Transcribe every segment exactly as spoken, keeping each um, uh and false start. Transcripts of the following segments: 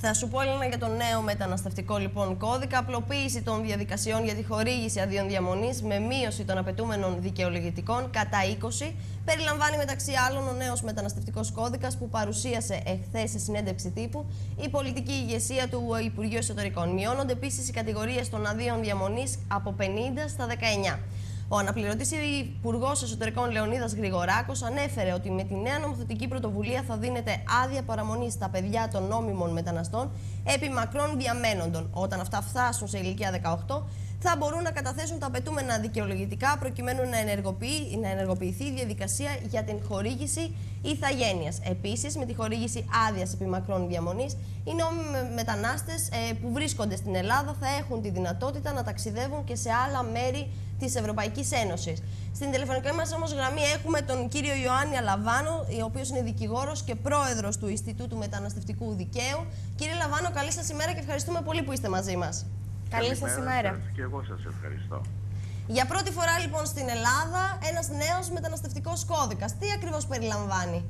Θα σου πω, Έλληνα, για τον νέο μεταναστευτικό λοιπόν κώδικα. Απλοποίηση των διαδικασιών για τη χορήγηση αδειών διαμονής με μείωση των απαιτούμενων δικαιολογητικών κατά είκοσι. Περιλαμβάνει μεταξύ άλλων ο νέος μεταναστευτικός κώδικας που παρουσίασε εχθές σε συνέντευξη τύπου η πολιτική ηγεσία του Υπουργείου Εσωτερικών. Μειώνονται επίσης οι κατηγορίες των αδείων διαμονής από πενήντα στα δεκαεννιά. Ο αναπληρωτής Υπουργός Εσωτερικών Λεωνίδας Γρηγοράκος ανέφερε ότι με τη νέα νομοθετική πρωτοβουλία θα δίνεται άδεια παραμονής στα παιδιά των νόμιμων μεταναστών επί μακρών διαμένοντων. Όταν αυτά φτάσουν σε ηλικία δεκαοκτώ, θα μπορούν να καταθέσουν τα απαιτούμενα δικαιολογητικά προκειμένου να, ενεργοποιη... να ενεργοποιηθεί η διαδικασία για την χορήγηση ηθαγένειας. Επίσης, με τη χορήγηση άδειας επί μακρών διαμονής, οι νόμιμοι μετανάστες ε, που βρίσκονται στην Ελλάδα θα έχουν τη δυνατότητα να ταξιδεύουν και σε άλλα μέρη της Ευρωπαϊκής Ένωσης. Στην τηλεφωνική μας όμως γραμμή έχουμε τον κύριο Ιωάννη Αλαβάνο, ο οποίος είναι δικηγόρος και πρόεδρος του Ινστιτούτου Μεταναστευτικού Δικαίου. Κύριε Λαβάνο, καλή σας ημέρα και ευχαριστούμε πολύ που είστε μαζί μας. Καλή σας ημέρα. Και εγώ σας ευχαριστώ. Για πρώτη φορά λοιπόν στην Ελλάδα ένας νέος μεταναστευτικός κώδικας. Τι ακριβώς περιλαμβάνει?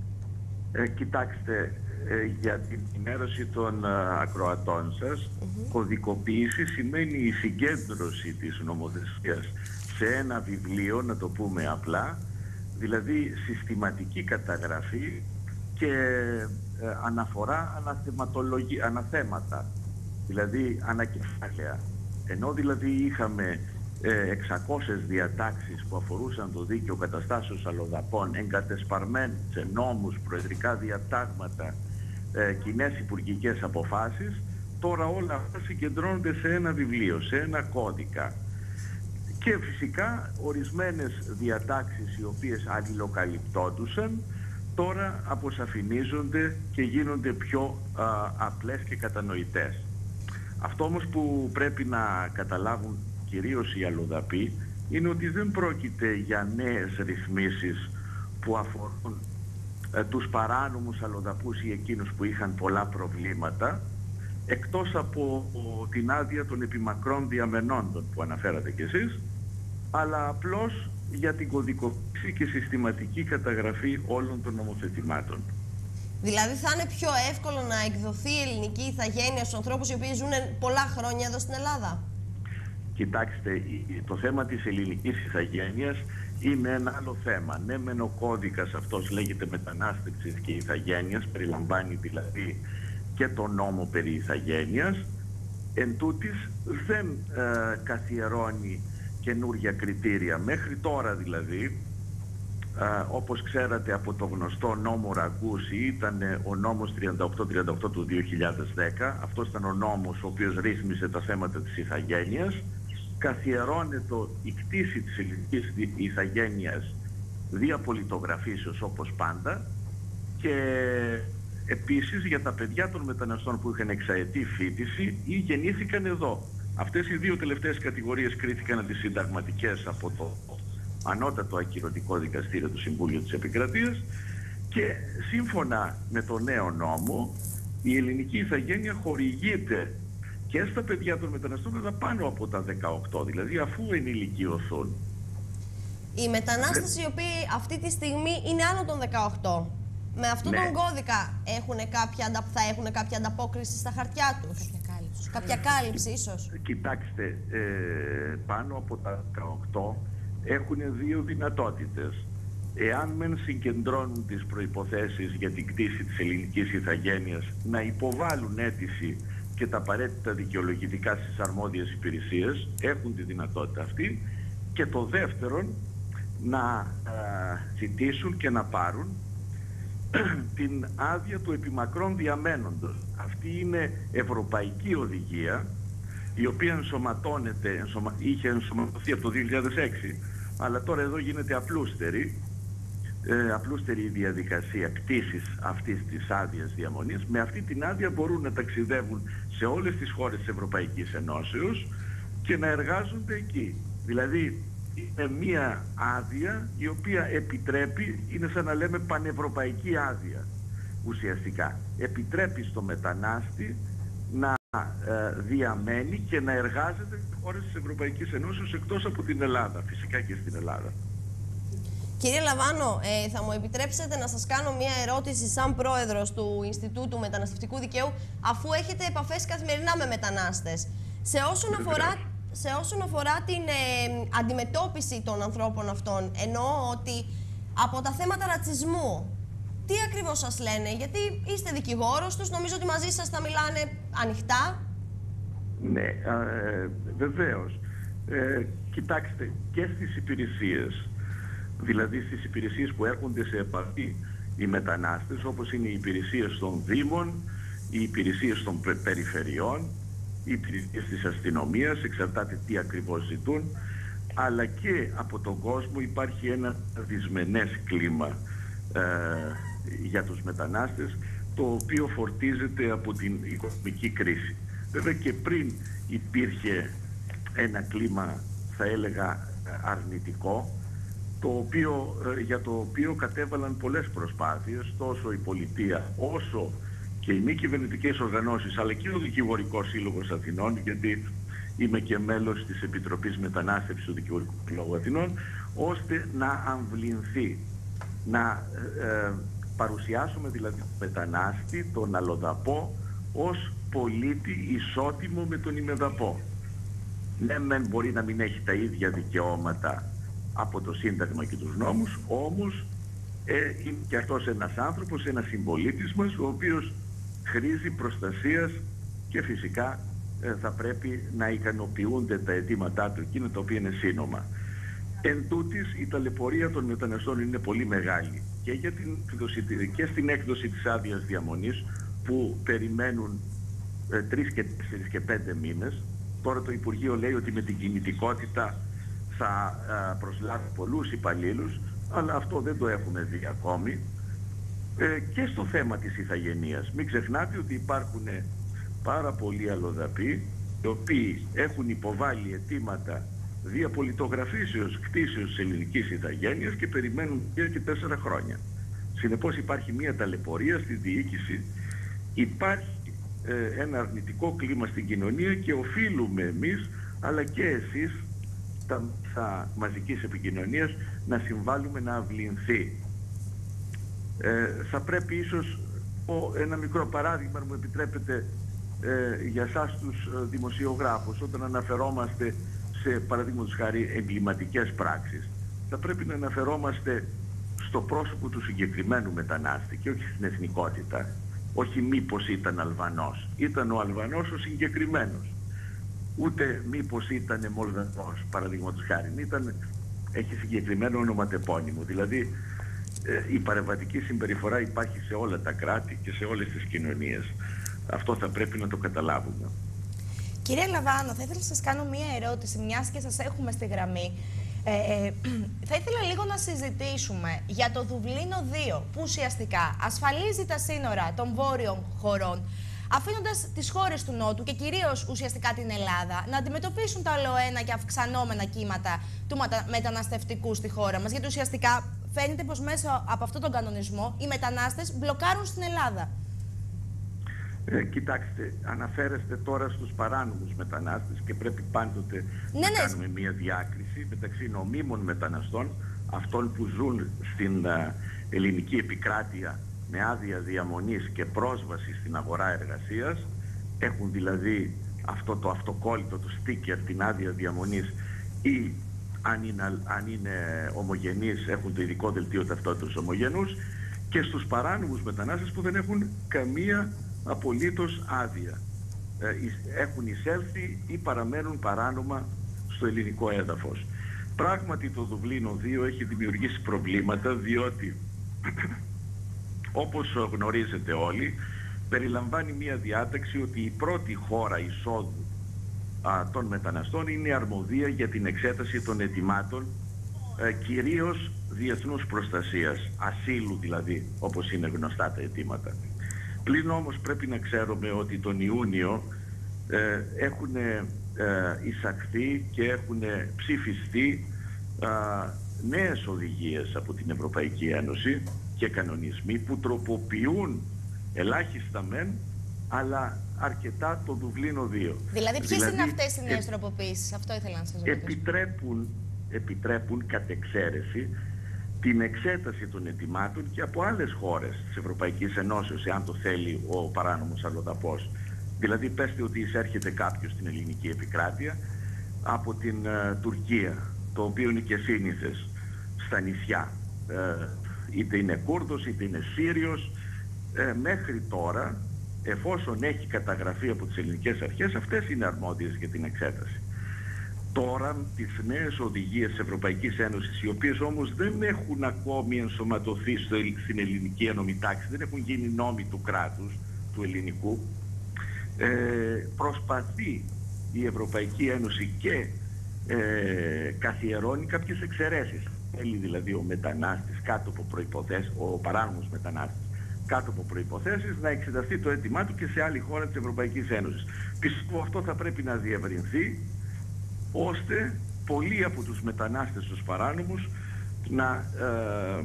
Ε, κοιτάξτε, ε, για την ενημέρωση των ε, ακροατών σας, mm-hmm. κωδικοποίηση σημαίνει η συγκέντρωση της νομοθεσίας σε ένα βιβλίο, να το πούμε απλά, δηλαδή συστηματική καταγραφή και ε, αναφορά αναθέματα, δηλαδή ανακεφάλαια. Ενώ δηλαδή είχαμε ε, εξακόσιες διατάξεις που αφορούσαν το δίκαιο καταστάσεως αλλοδαπών εγκατεσπαρμένες σε νόμους, προεδρικά διατάγματα, ε, κοινές υπουργικές αποφάσεις, τώρα όλα αυτά συγκεντρώνονται σε ένα βιβλίο, σε ένα κώδικα. Και φυσικά ορισμένες διατάξεις οι οποίες αλληλοκαλυπτόντουσαν τώρα αποσαφηνίζονται και γίνονται πιο α, απλές και κατανοητές. Αυτό όμως που πρέπει να καταλάβουν κυρίως οι αλλοδαποί είναι ότι δεν πρόκειται για νέες ρυθμίσεις που αφορούν ε, τους παράνομους αλλοδαπούς ή εκείνους που είχαν πολλά προβλήματα, εκτός από ο, την άδεια των επιμακρών διαμενόντων που αναφέρατε κι εσείς, αλλά απλώς για την κωδικοποίηση και συστηματική καταγραφή όλων των νομοθετημάτων. Δηλαδή θα είναι πιο εύκολο να εκδοθεί η ελληνική ηθαγένεια στους ανθρώπους οι οποίοι ζουν πολλά χρόνια εδώ στην Ελλάδα? Κοιτάξτε, το θέμα της ελληνικής ηθαγένειας είναι ένα άλλο θέμα. Ναι, μεν ο κώδικας αυτός λέγεται μετανάστευσης και ηθαγένειας, περιλαμβάνει δηλαδή και το νόμο περί ηθαγένειας, εν τούτης δεν ε, καθιερώνει καινούργια κριτήρια. Μέχρι τώρα δηλαδή, α, όπως ξέρατε από το γνωστό νόμο Ραγκούση, ήταν ο νόμος τριάντα οκτώ τριάντα οκτώ του δύο χιλιάδες δέκα, αυτός ήταν ο νόμος ο οποίος ρύθμισε τα θέματα της ηθαγένειας, καθιερώνεται η κτήση της ελληνικής ηθαγένειας δια πολιτογραφήσεως όπως πάντα, και επίσης για τα παιδιά των μεταναστών που είχαν εξαετή φοιτηση ή γεννήθηκαν εδώ. Αυτές οι δύο τελευταίες κατηγορίες κρίθηκαν αντισυνταγματικές από το ανώτατο ακυρωτικό δικαστήριο του Συμβούλιο της Επικρατείας, και σύμφωνα με το νέο νόμο η ελληνική ηθαγένεια χορηγείται και στα παιδιά των μεταναστών, αλλά πάνω από τα δεκαοκτώ, δηλαδή αφού ενηλικιωθούν. Οι μετανάστες οι οποίοι αυτή τη στιγμή είναι άνω των δεκαοκτώ, με αυτόν ναι. τον κώδικα έχουν κάποια, θα έχουν κάποια ανταπόκριση στα χαρτιά τους? Κάποια κάλυψη ίσως? Κοιτάξτε, ε, πάνω από τα δεκαοκτώ έχουν δύο δυνατότητες. Εάν μεν συγκεντρώνουν τις προϋποθέσεις για την κτήση της ελληνικής ηθαγένειας, να υποβάλουν αίτηση και τα απαραίτητα δικαιολογητικά στις αρμόδιες υπηρεσίες, έχουν τη δυνατότητα αυτή. Και το δεύτερον, να ε, ζητήσουν και να πάρουν την άδεια του επιμακρών διαμένοντος. Αυτή είναι ευρωπαϊκή οδηγία, η οποία ενσωματώνεται, ενσωμα, είχε ενσωματωθεί από το δύο χιλιάδες έξι, αλλά τώρα εδώ γίνεται απλούστερη, ε, απλούστερη η διαδικασία κτήσης αυτής της άδειας διαμονής. Με αυτή την άδεια μπορούν να ταξιδεύουν σε όλες τις χώρες της Ευρωπαϊκής Ενώσεως και να εργάζονται εκεί. Δηλαδή είναι μία άδεια η οποία επιτρέπει, είναι σαν να λέμε πανευρωπαϊκή άδεια ουσιαστικά. Επιτρέπει στο μετανάστη να ε, διαμένει και να εργάζεται σε χώρες της Ευρωπαϊκής Ενώσεως εκτός από την Ελλάδα, φυσικά και στην Ελλάδα. Κύριε Λαβάνο, ε, θα μου επιτρέψετε να σας κάνω μία ερώτηση σαν πρόεδρος του Ινστιτούτου Μεταναστευτικού Δικαίου, αφού έχετε επαφές καθημερινά με μετανάστες. Σε όσον αφορά, σε όσον αφορά την ε, αντιμετώπιση των ανθρώπων αυτών, εννοώ ότι από τα θέματα ρατσισμού, τι ακριβώς σας λένε, γιατί είστε δικηγόρος τους, νομίζω ότι μαζί σας θα μιλάνε ανοιχτά. Ναι, ε, βεβαίως. Ε, κοιτάξτε, και στις υπηρεσίες, δηλαδή στις υπηρεσίες που έρχονται σε επαφή οι μετανάστες, όπως είναι οι υπηρεσίες των Δήμων, οι υπηρεσίες των περιφερειών, οι υπηρεσίες της αστυνομίας, εξαρτάται τι ακριβώς ζητούν, αλλά και από τον κόσμο υπάρχει ένα δυσμενές κλίμα ε, για τους μετανάστες, το οποίο φορτίζεται από την οικονομική κρίση. Βέβαια και πριν υπήρχε ένα κλίμα, θα έλεγα, αρνητικό, το οποίο, για το οποίο κατέβαλαν πολλές προσπάθειες, τόσο η πολιτεία όσο και οι μη κυβερνητικές οργανώσεις, αλλά και ο Δικηγορικός Σύλλογος Αθηνών, γιατί είμαι και μέλος της Επιτροπής Μετανάστευσης του Δικηγορικού Συλλόγου Αθηνών, ώστε να αμβληνθεί, να ε, παρουσιάσουμε δηλαδή τον μετανάστη, τον αλλοδαπό, ως πολίτη ισότιμο με τον ημεδαπό. Ναι, μεν μπορεί να μην έχει τα ίδια δικαιώματα από το Σύνταγμα και τους νόμους, όμως ε, είναι και αυτός ένας άνθρωπος, ένας συμπολίτης μας, ο οποίος χρήζει προστασίας και φυσικά ε, θα πρέπει να ικανοποιούνται τα αιτήματά του, εκείνα τα οποία είναι σύνομα. Εν τούτης, η ταλαιπωρία των μεταναστών είναι πολύ μεγάλη και, για την έκδοση, και στην έκδοση της άδειας διαμονής, που περιμένουν ε, τρεις και τέσσερις και πέντε μήνες. Τώρα το Υπουργείο λέει ότι με την κινητικότητα θα ε, προσλάβει πολλούς υπαλλήλους, αλλά αυτό δεν το έχουμε δει ακόμη. Ε, και στο θέμα της ηθαγενείας, μην ξεχνάτε ότι υπάρχουν πάρα πολλοί αλλοδαποί, οι οποίοι έχουν υποβάλει αιτήματα διαπολιτογραφήσεως κτήσεως της ελληνικής ηθαγένειας και περιμένουν τρία και τέσσερα χρόνια. Συνεπώς υπάρχει μια ταλαιπωρία στη διοίκηση, υπάρχει ε, ένα αρνητικό κλίμα στην κοινωνία και οφείλουμε εμείς, αλλά και εσείς, τα, τα μαζικής επικοινωνίας, να συμβάλλουμε να αυλυνθεί. Ε, θα πρέπει ίσως ο, ένα μικρό παράδειγμα, αν μου επιτρέπετε, ε, για εσάς τους ε, δημοσιογράφους, όταν αναφερόμαστε σε, παραδείγματος χάρη, εγκληματικές πράξεις, θα πρέπει να αναφερόμαστε στο πρόσωπο του συγκεκριμένου μετανάστη και όχι στην εθνικότητα. Όχι μήπως ήταν Αλβανός. Ήταν ο Αλβανός ο συγκεκριμένος. Ούτε μήπως ήταν Μολδαβός, παραδείγματος χάρη. Ήταν, έχει συγκεκριμένο ονοματεπώνυμο. Δηλαδή ε, η παρεμβατική συμπεριφορά υπάρχει σε όλα τα κράτη και σε όλες τις κοινωνίες. Αυτό θα πρέπει να το καταλάβουμε. Κύριε Λαβάνο, θα ήθελα να σας κάνω μία ερώτηση, μιας και σας έχουμε στη γραμμή. Ε, ε, θα ήθελα λίγο να συζητήσουμε για το Δουβλίνο δύο, που ουσιαστικά ασφαλίζει τα σύνορα των βόρειων χωρών, αφήνοντας τις χώρες του Νότου και κυρίως ουσιαστικά την Ελλάδα να αντιμετωπίσουν τα ολοένα και αυξανόμενα κύματα του μεταναστευτικού στη χώρα μας. Γιατί ουσιαστικά φαίνεται πως μέσα από αυτόν τον κανονισμό οι μετανάστες μπλοκάρουν στην Ελλάδα. Ε, κοιτάξτε, αναφέρεστε τώρα στους παράνομους μετανάστες και πρέπει πάντοτε ναι, να ναι. κάνουμε μια διάκριση μεταξύ νομίμων μεταναστών, αυτών που ζουν στην uh, ελληνική επικράτεια με άδεια διαμονής και πρόσβαση στην αγορά εργασίας, έχουν δηλαδή αυτό το αυτοκόλλητο, το στίκερ, την άδεια διαμονής, ή αν είναι, αν είναι ομογενείς έχουν το ειδικό δελτίο ταυτότητας ομογενούς, και στους παράνομους μετανάστες που δεν έχουν καμία απολύτως άδεια. Ε, έχουν εισέλθει ή παραμένουν παράνομα στο ελληνικό έδαφος. Πράγματι το Δουβλίνο δύο έχει δημιουργήσει προβλήματα, διότι όπως γνωρίζετε όλοι, περιλαμβάνει μια διάταξη ότι η πρώτη χώρα εισόδου α, των μεταναστών είναι αρμοδία για την εξέταση των αιτημάτων, ε, κυρίως διεθνούς προστασίας, ασύλου δηλαδή, όπως είναι γνωστά τα αιτήματα. Πλην όμως πρέπει να ξέρουμε ότι τον Ιούνιο ε, έχουν ε, εισαχθεί και έχουν ψηφιστεί ε, νέες οδηγίες από την Ευρωπαϊκή Ένωση και κανονισμοί που τροποποιούν ελάχιστα μεν, αλλά αρκετά το Δουβλίνο δύο. Δηλαδή ποιες δηλαδή, είναι αυτές οι νέες ε, τροποποιήσεις, αυτό ήθελα να σας ρωτήσω. Επιτρέπουν, επιτρέπουν κατ' εξαίρεση την εξέταση των αιτημάτων και από άλλες χώρες της Ευρωπαϊκής Ενώσεως, εάν το θέλει ο παράνομος αλλοδαπός. Δηλαδή, πέστε ότι εισέρχεται κάποιος στην ελληνική επικράτεια από την uh, Τουρκία, το οποίο είναι και σύνηθες στα νησιά. Uh, είτε είναι Κούρδος, είτε είναι Σύριος. Uh, μέχρι τώρα, εφόσον έχει καταγραφεί από τις ελληνικές αρχές, αυτές είναι αρμόδιες για την εξέταση. Τώρα, τις νέες οδηγίες της Ευρωπαϊκής Ένωσης, οι οποίες όμως δεν έχουν ακόμη ενσωματωθεί στο, στην ελληνική ενόμη τάξη, δεν έχουν γίνει νόμοι του κράτους, του ελληνικού, ε, προσπαθεί η Ευρωπαϊκή Ένωση και ε, καθιερώνει κάποιες εξαιρέσεις. Θέλει δηλαδή ο μετανάστης κάτω από προϋποθέσεις, ο παράνομος μετανάστης κάτω από προϋποθέσεις, να εξεταστεί το αίτημά του και σε άλλη χώρα της Ευρωπαϊκής Ένωσης. Πιστεύω αυτό θα πρέπει να διευρυνθεί, ώστε πολλοί από τους μετανάστες τους παράνομους να, ε,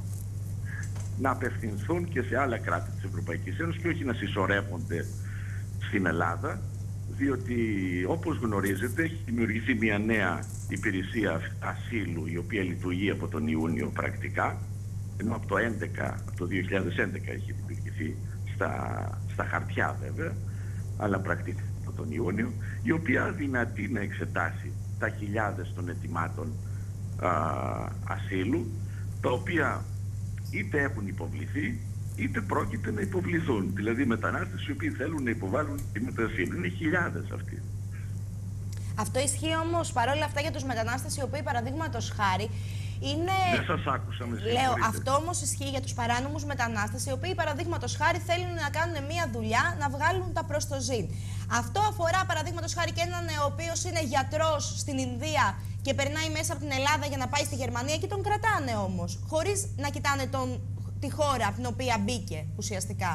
να απευθυνθούν και σε άλλα κράτη της Ευρωπαϊκής Ένωσης και όχι να συσσωρεύονται στην Ελλάδα, διότι όπως γνωρίζετε έχει δημιουργηθεί μια νέα υπηρεσία ασύλου, η οποία λειτουργεί από τον Ιούνιο πρακτικά, ενώ από το, έντεκα, από το δύο χιλιάδες έντεκα έχει δημιουργηθεί στα, στα χαρτιά βέβαια, αλλά πρακτικά από τον Ιούνιο, η οποία δυνατεί να εξετάσει τα χιλιάδες των αιτημάτων α, ασύλου, τα οποία είτε έχουν υποβληθεί είτε πρόκειται να υποβληθούν. Δηλαδή μετανάστες οι οποίοι θέλουν να υποβάλουν αιτήματα ασύλου. Είναι χιλιάδες αυτοί. Αυτό ισχύει όμως παρόλα αυτά για τους μετανάστες οι οποίοι, παραδείγματος χάρη, είναι... Δεν σας άκουσα, με συγχωρείτε. Λέω, αυτό όμως ισχύει για τους παράνομους μετανάστες οι οποίοι, παραδείγματος χάρη, θέλουν να κάνουν μια δουλειά, να βγάλουν τα προστοζήν. Αυτό αφορά, παραδείγματος χάρη, και έναν ο οποίος είναι γιατρός στην Ινδία και περνάει μέσα από την Ελλάδα για να πάει στη Γερμανία και τον κρατάνε όμως, χωρίς να κοιτάνε τον, τη χώρα από την οποία μπήκε ουσιαστικά.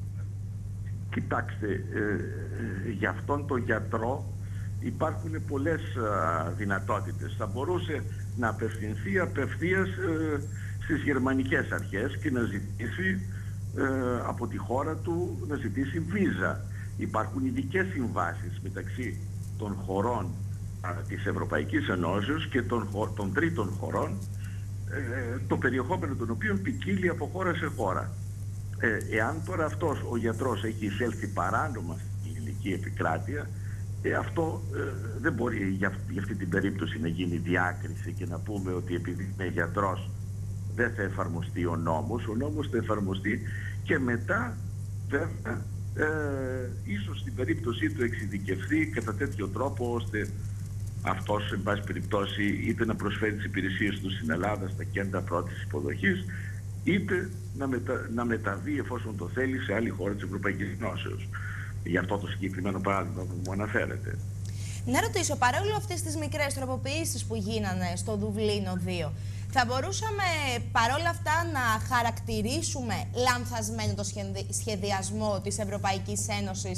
Κοιτάξτε, ε, ε, για αυτόν τον γιατρό υπάρχουν πολλές α, δυνατότητες. Θα μπορούσε να απευθυνθεί απευθείας ε, στις γερμανικές αρχές και να ζητήσει ε, από τη χώρα του να ζητήσει βίζα. Υπάρχουν ειδικές συμβάσεις μεταξύ των χωρών α, της Ευρωπαϊκής Ενώσεως και των, των τρίτων χωρών, ε, το περιεχόμενο των οποίων ποικίλει από χώρα σε χώρα. Ε, εάν τώρα αυτός ο γιατρός έχει εισέλθει παράνομα στην ελληνική επικράτεια, Ε, αυτό ε, δεν μπορεί για, για αυτή την περίπτωση να γίνει διάκριση και να πούμε ότι επειδή είναι γιατρός δεν θα εφαρμοστεί ο νόμος. Ο νόμος θα εφαρμοστεί και μετά βέβαια ε, ίσως στην περίπτωσή του εξειδικευθεί κατά τέτοιο τρόπο ώστε αυτός εν πάση περιπτώσει είτε να προσφέρει τις υπηρεσίες του στην Ελλάδα στα κέντρα πρώτης υποδοχής, είτε να, μετα, να μεταβεί εφόσον το θέλει σε άλλη χώρα της Ευρωπαϊκής Ενώσεως. Για αυτό το συγκεκριμένο παράδειγμα που μου αναφέρετε. Να ρωτήσω, παρόλο αυτές τις μικρές τροποποιήσεις που γίνανε στο Δουβλίνο δύο, θα μπορούσαμε παρόλα αυτά να χαρακτηρίσουμε λανθασμένο το σχεδιασμό της Ευρωπαϊκής Ένωσης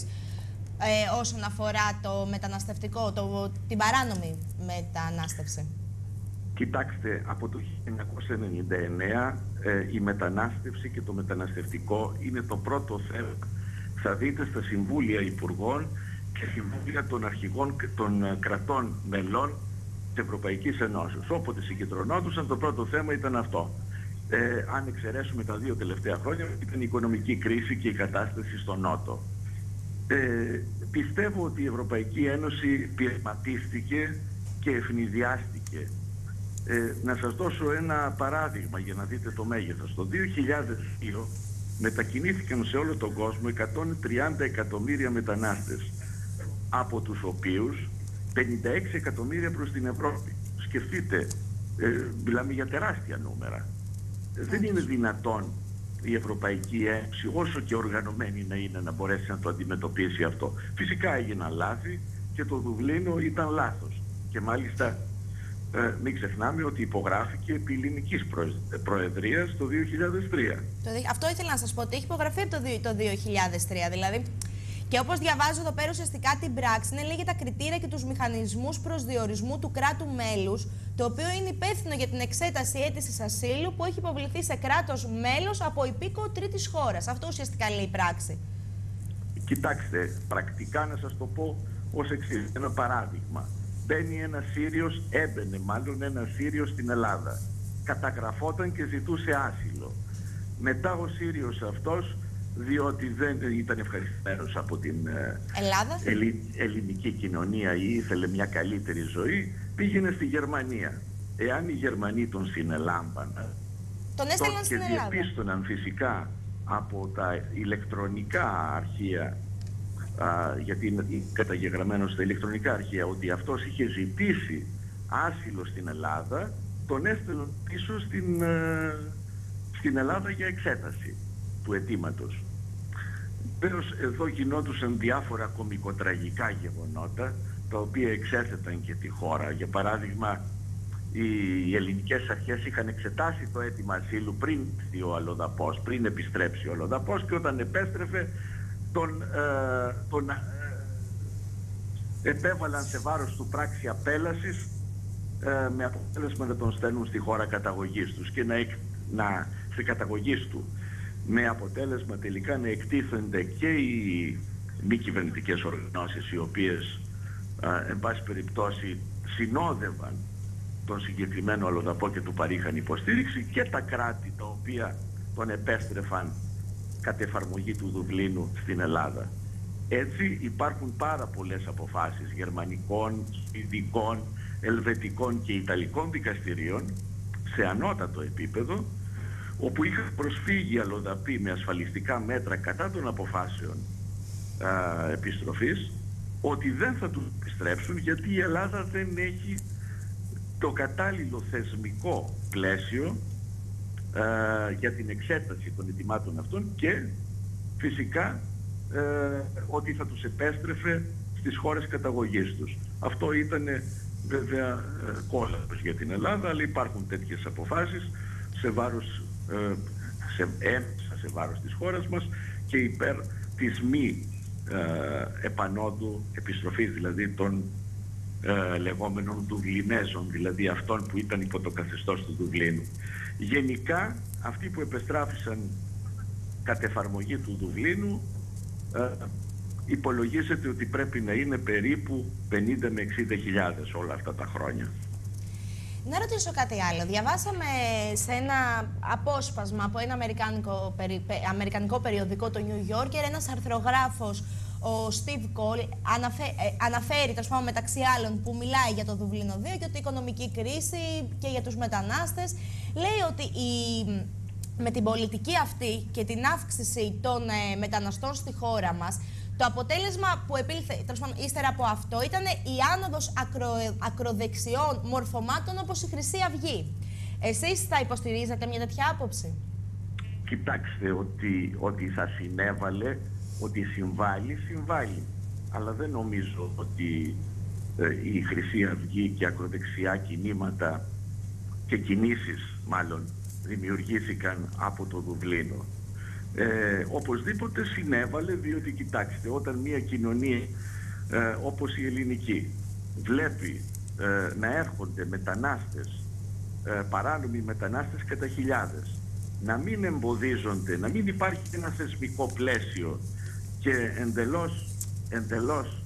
ε, όσον αφορά το μεταναστευτικό, το, την παράνομη μετανάστευση? Κοιτάξτε, από το χίλια εννιακόσια ενενήντα εννέα ε, η μετανάστευση και το μεταναστευτικό είναι το πρώτο θέμα. Θα δείτε στα Συμβούλια Υπουργών και Συμβούλια των Αρχηγών των κρατών μελών της Ευρωπαϊκής Ενώσεως. Όποτε συγκεντρωνόντουσαν, το πρώτο θέμα ήταν αυτό. Ε, αν εξαιρέσουμε τα δύο τελευταία χρόνια, ήταν η οικονομική κρίση και η κατάσταση στο Νότο. Ε, πιστεύω ότι η Ευρωπαϊκή Ένωση πειραματίστηκε και ευνηδιάστηκε. Ε, να σας δώσω ένα παράδειγμα για να δείτε το μέγεθος. Το δύο χιλιάδες δύο μετακινήθηκαν σε όλο τον κόσμο εκατόν τριάντα εκατομμύρια μετανάστες, από τους οποίους πενήντα έξι εκατομμύρια προς την Ευρώπη. Σκεφτείτε, ε, μιλάμε για τεράστια νούμερα. Ε, δεν είναι δυνατόν η Ευρωπαϊκή Ένωση, όσο και οργανωμένη να είναι, να μπορέσει να το αντιμετωπίσει αυτό. Φυσικά έγιναν λάθη και το Δουβλίνο ήταν λάθος. Και μάλιστα Ε, μην ξεχνάμε ότι υπογράφηκε επί ελληνικής προεδρίας το δύο χιλιάδες τρία. Το, αυτό ήθελα να σας πω, ότι έχει υπογραφεί από το, το δύο χιλιάδες τρία, δηλαδή. Και όπως διαβάζω εδώ πέρα, ουσιαστικά την πράξη είναι λίγα τα κριτήρια και τους μηχανισμούς προσδιορισμού του κράτου μέλους, το οποίο είναι υπεύθυνο για την εξέταση αίτησης ασύλου που έχει υποβληθεί σε κράτος μέλος από υπήκοο τρίτης χώρας. Αυτό ουσιαστικά λέει η πράξη. Κοιτάξτε, πρακτικά να σας το πω ως εξής. Ένα παράδειγμα. Μπαίνει ένα Σύριος, έμπαινε μάλλον ένα Σύριος στην Ελλάδα. καταγραφόταν και ζητούσε άσυλο. Μετά ο Σύριος αυτός, διότι δεν ήταν ευχαριστημένος από την Ελλάδα. ελλη, ελληνική κοινωνία ή ήθελε μια καλύτερη ζωή, πήγαινε στη Γερμανία. Εάν οι Γερμανοί τον συνελάμβαναν, τον έστελναν στην Ελλάδα. Και διαπίστωναν φυσικά από τα ηλεκτρονικά αρχεία, α, γιατί είναι καταγεγραμμένο στα ηλεκτρονικά αρχεία, ότι αυτός είχε ζητήσει άσυλο στην Ελλάδα, τον έστελναν πίσω στην, ε, στην Ελλάδα για εξέταση του αιτήματος. Βεβαίως εδώ γινόντουσαν διάφορα κωμικοτραγικά γεγονότα, τα οποία εξέθεταν και τη χώρα. Για παράδειγμα, οι ελληνικές αρχές είχαν εξετάσει το αίτημα ασύλου πριν έρθει ο αλλοδαπός, πριν επιστρέψει ο αλλοδαπός, και όταν επέστρεφε τον, ε, τον ε, επέβαλαν σε βάρος του πράξη απέλασης, ε, με αποτέλεσμα να τον στέλνουν στη χώρα καταγωγής τους και να, να στη καταγωγής του, με αποτέλεσμα τελικά να εκτίθενται και οι μη κυβερνητικές οργανώσεις, οι οποίες ε, εν πάση περιπτώσει συνόδευαν τον συγκεκριμένο αλλοδαπό και του παρήχαν υποστήριξη, και τα κράτη τα οποία τον επέστρεφαν κατ' εφαρμογή του Δουβλίνου στην Ελλάδα. Έτσι υπάρχουν πάρα πολλές αποφάσεις γερμανικών, σουηδικών, ελβετικών και ιταλικών δικαστηρίων σε ανώτατο επίπεδο, όπου είχαν προσφύγει αλλοδαποί με ασφαλιστικά μέτρα κατά των αποφάσεων α, επιστροφής, ότι δεν θα τους επιστρέψουν γιατί η Ελλάδα δεν έχει το κατάλληλο θεσμικό πλαίσιο ε, για την εξέταση των αιτημάτων αυτών, και φυσικά ε, ότι θα τους επέστρεφε στις χώρες καταγωγής τους. Αυτό ήταν βέβαια ε, κόλαφος για την Ελλάδα, αλλά υπάρχουν τέτοιες αποφάσεις σε βάρος, ε, σε, έμεσα σε βάρος της χώρας μας και υπέρ της μη ε, επανόδου επιστροφής, δηλαδή των Ε, λεγόμενων Δουβλινέζων, δηλαδή αυτών που ήταν υπό το καθεστώς του Δουβλίνου. Γενικά αυτοί που επεστράφησαν κατ' εφαρμογή του Δουβλίνου ε, υπολογίζεται ότι πρέπει να είναι περίπου πενήντα με εξήντα χιλιάδες όλα αυτά τα χρόνια. Να ρωτήσω κάτι άλλο. Διαβάσαμε σε ένα απόσπασμα από ένα αμερικανικό, περι, αμερικανικό περιοδικό, το New Yorker, ένας αρθρογράφος, ο Steve Cole, αναφέ, ε, αναφέρει, τέλος πάντων, μεταξύ άλλων, που μιλάει για το Δουβλίνο δύο και ότι η οικονομική κρίση και για τους μετανάστες, λέει ότι η, με την πολιτική αυτή και την αύξηση των ε, μεταναστών στη χώρα μας, το αποτέλεσμα που επήλθε, τέλος πάντων, ύστερα από αυτό, ήταν η άνοδος ακρο, ακροδεξιών μορφωμάτων όπως η Χρυσή Αυγή. Εσείς θα υποστηρίζετε μια τέτοια άποψη? Κοιτάξτε, ότι, ότι θα συνέβαλε, ότι συμβάλλει, συμβάλλει. Αλλά δεν νομίζω ότι ε, η Χρυσή Αυγή και ακροδεξιά κινήματα και κινήσεις μάλλον δημιουργήθηκαν από το Δουβλίνο. Ε, οπωσδήποτε συνέβαλε, διότι κοιτάξτε, όταν μια κοινωνία ε, όπως η ελληνική βλέπει ε, να έρχονται μετανάστες, ε, παράνομοι μετανάστες κατά χιλιάδες, να μην εμποδίζονται, να μην υπάρχει ένα θεσμικό πλαίσιο και εντελώς, εντελώς,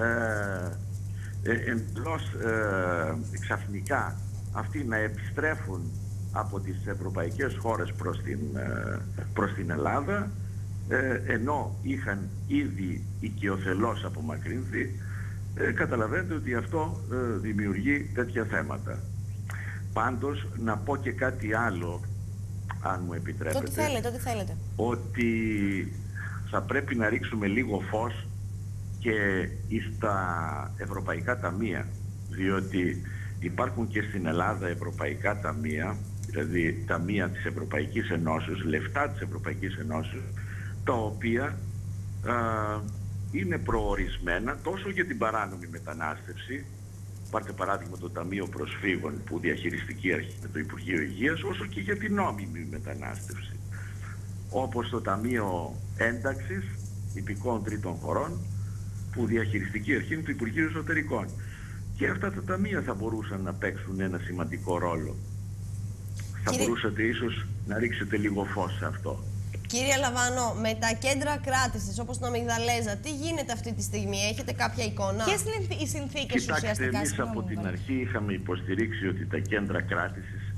ε, ε, εντελώς ε, ξαφνικά αυτοί να επιστρέφουν από τις ευρωπαϊκές χώρες προς την, ε, προς την Ελλάδα, ε, ενώ είχαν ήδη οικειοθελώς απομακρυνθεί, ε, καταλαβαίνετε ότι αυτό ε, δημιουργεί τέτοια θέματα. Πάντως, να πω και κάτι άλλο, αν μου επιτρέπετε. Ό,τι θέλετε, ό,τι θέλετε. Ότι θα πρέπει να ρίξουμε λίγο φως και στα ευρωπαϊκά ταμεία, διότι υπάρχουν και στην Ελλάδα ευρωπαϊκά ταμεία, δηλαδή ταμεία της Ευρωπαϊκής Ενώσεως, λεφτά της Ευρωπαϊκής Ενώσεως, τα οποία α, είναι προορισμένα τόσο για την παράνομη μετανάστευση, πάρτε παράδειγμα το Ταμείο Προσφύγων που διαχειριστική αρχή με το Υπουργείο Υγείας, όσο και για την νόμιμη μετανάστευση, όπως το Ταμείο Ένταξης υπηκόων τρίτων χωρών που διαχειριστική αρχή είναι το Υπουργείο Εσωτερικών. Και αυτά τα ταμεία θα μπορούσαν να παίξουν ένα σημαντικό ρόλο. Θα Κύριε... μπορούσατε ίσως να ρίξετε λίγο φως σε αυτό. Κύριε Λαβάνο, με τα κέντρα κράτησης όπως το Αμυγδαλέζα, τι γίνεται αυτή τη στιγμή, έχετε κάποια εικόνα? Ποιες είναι οι συνθήκες ουσιαστικά? Κοιτάξτε, εμείς από την αρχή είχαμε υποστηρίξει ότι τα κέντρα κράτησης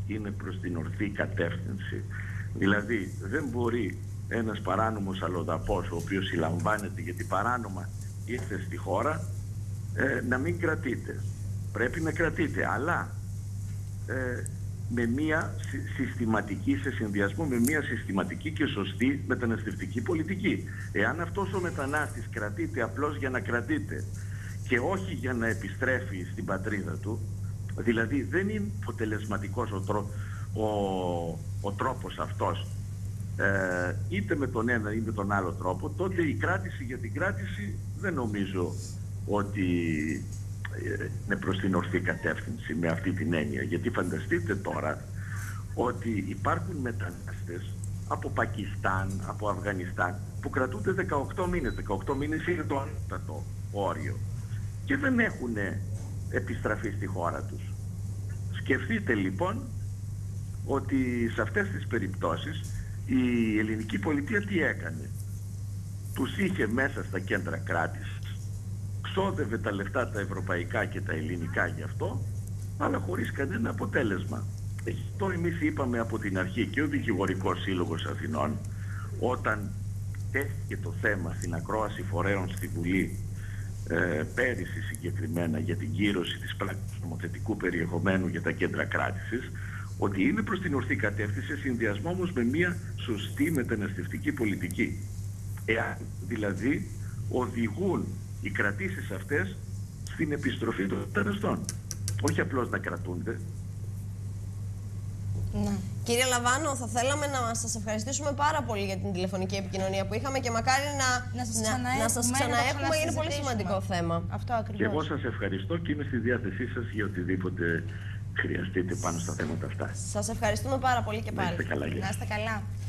είναι προς την ορθή κατεύθυνση. Δηλαδή δεν μπορεί ένας παράνομος αλλοδαπός, ο οποίος συλλαμβάνεται γιατί παράνομα ήρθε στη χώρα, ε, να μην κρατείται. Πρέπει να κρατείται, αλλά ε, με μια συστηματική, σε συνδυασμό με μια συστηματική και σωστή μεταναστευτική πολιτική. Εάν αυτός ο μετανάστης κρατείται απλώς για να κρατείται και όχι για να επιστρέφει στην πατρίδα του, δηλαδή δεν είναι αποτελεσματικός ο, τρό, ο, ο τρόπος αυτός, ε, είτε με τον ένα ή με τον άλλο τρόπο, τότε η κράτηση για την κράτηση δεν νομίζω ότι είναι προς την ορθή κατεύθυνση με αυτή την έννοια. Γιατί φανταστείτε τώρα ότι υπάρχουν μετανάστες από Πακιστάν, από Αφγανιστάν που κρατούνται δεκαοκτώ μήνες. δεκαοκτώ μήνες είναι το ανώτατο όριο και δεν έχουν επιστραφεί στη χώρα τους. Σκεφτείτε λοιπόν ότι σε αυτές τις περιπτώσεις η ελληνική πολιτεία τι έκανε? Τους είχε μέσα στα κέντρα κράτησης, ξόδευε τα λεφτά τα ευρωπαϊκά και τα ελληνικά γι' αυτό, αλλά χωρίς κανένα αποτέλεσμα. Αυτό εμείς είπαμε από την αρχή και ο Δικηγορικός Σύλλογος Αθηνών, όταν τέθηκε το θέμα στην ακρόαση φορέων στη Βουλή, ε, πέρυσι συγκεκριμένα, για την κύρωση της πράξης νομοθετικού περιεχομένου για τα κέντρα κράτησης, ότι είναι προς την ορθή κατεύθυνση, σε συνδυασμό όμως με μια σωστή μεταναστευτική πολιτική. Εάν δηλαδή οδηγούν οι κρατήσεις αυτές στην επιστροφή των μεταναστών, όχι απλώς να κρατούνται. Ναι. Κύριε Λαβάνο, θα θέλαμε να σας ευχαριστήσουμε πάρα πολύ για την τηλεφωνική επικοινωνία που είχαμε και μακάρι να, να σας να, ξαναέχουμε, να σας ξαναέχουμε, είναι πολύ σημαντικό θέμα. Αυτό ακριβώς. Και εγώ σας ευχαριστώ και είμαι στη διάθεσή σας για οτιδήποτε χρειαστείτε πάνω στα θέματα αυτά. Σας ευχαριστούμε πάρα πολύ και πάλι. Να είστε καλά. Να είστε καλά.